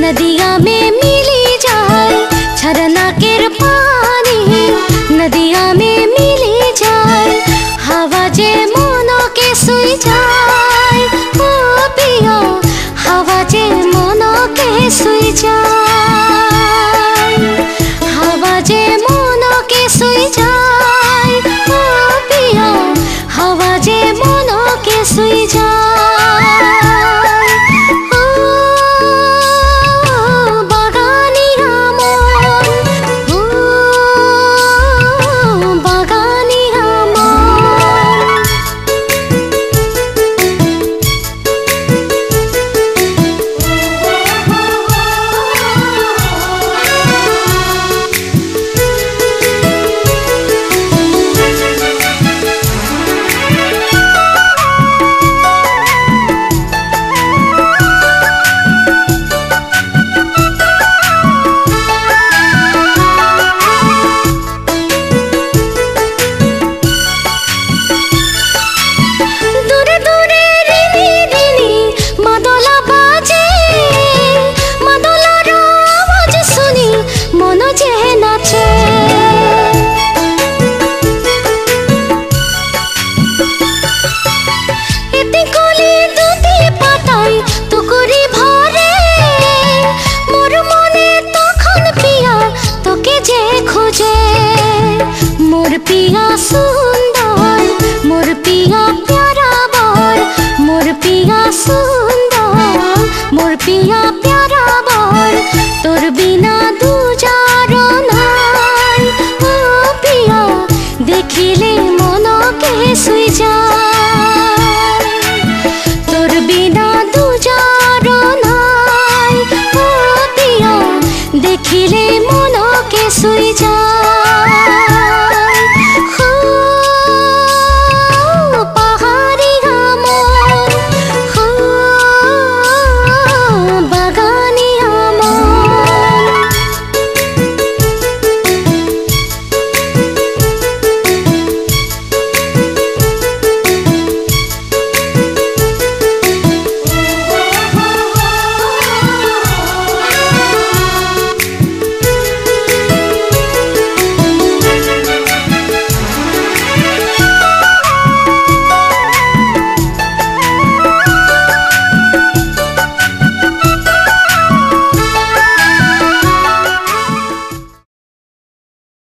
नदिया में मिली जाए झरना केर पानी, नदिया में मिली जाए हवा जे मनो के सुई जाए। ओ पिया हवा जे मनो के सुई जाए, हवा जे मनो के सुई जाए। ओ पिया हवा जे मनो के सुई जाए।